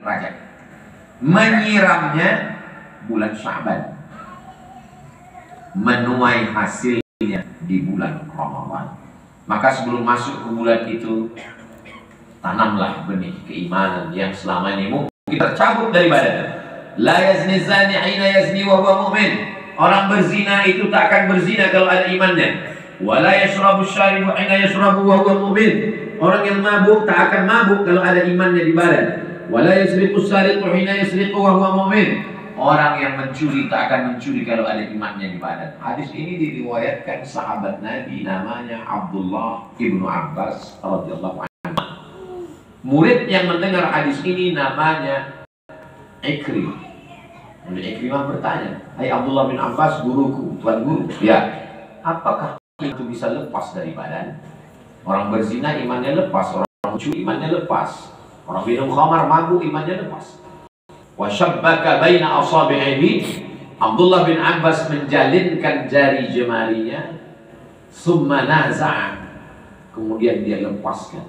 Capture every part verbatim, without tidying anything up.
Rajab. Menyiramnya bulan Sya'ban. Menuai hasilnya di bulan Ramadan. Maka sebelum masuk ke bulan itu, tanamlah benih keimanan yang selama ini mungkin tercabut dari badan. La yazni zani hina yazni wa huwa mu'min. Orang berzina itu tak akan berzina kalau ada imannya. Wa la yashrabu syaribu hina yashrabu wa huwa mu'min. Orang yang mabuk tak akan mabuk kalau ada imannya di badan. Wa la yasriqu syariqu hina yasriqu wa huwa mu'min. Orang yang mencuri tak akan mencuri kalau ada imannya di badan. Hadis ini diriwayatkan sahabat Nabi namanya Abdullah ibnu Abbas radhiyallahu anhu. Murid yang mendengar hadis ini namanya Ikrimah. Ikrimah bertanya, "Hai Abdullah bin Abbas, guruku, tuan guru, ya, apakah itu bisa lepas dari badan? Orang berzina imannya lepas, orang mencuri imannya lepas, orang minum khamar mabuk imannya lepas." Wa syabbaka baina asabi'ihi. Abdullah bin Abbas menjalinkan jari jemarinya, summa naza'a, kemudian dia lepaskan.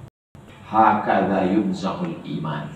Hakadha yunza'ul iman.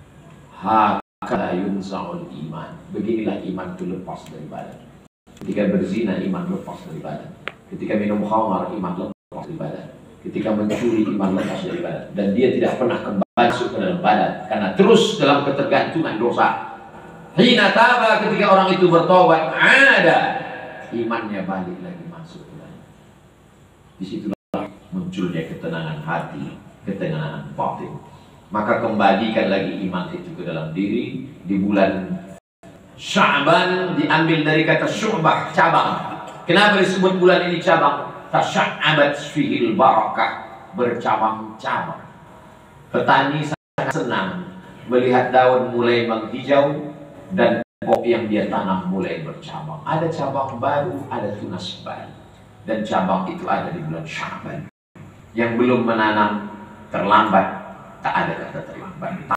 Hakadha yunza'ul iman. Beginilah iman itu lepas dari badan. Ketika berzina iman lepas dari badan. Ketika minum khamar iman lepas dari badan. Ketika mencuri iman lepas dari badan. Dan dia tidak pernah kembali masuk ke dalam badan karena terus dalam ketergantungan dosa. Hina taba, ketika orang itu bertobat, ada imannya balik lagi masuk ke dalam. Disitulah munculnya ketenangan hati, ketenangan batin. Maka kembalikan lagi iman itu ke dalam diri. Di bulan Sya'ban diambil dari kata syu'bah, cabang. Kenapa disebut bulan ini cabang? Tasya'abat fihil barakah, bercabang-cabang. Petani sangat senang melihat daun mulai menghijau dan pokok yang dia tanam mulai bercabang. Ada cabang baru, ada tunas baru. Dan cabang itu ada di bulan Sya'ban. Yang belum menanam terlambat, tak ada kata terlambat.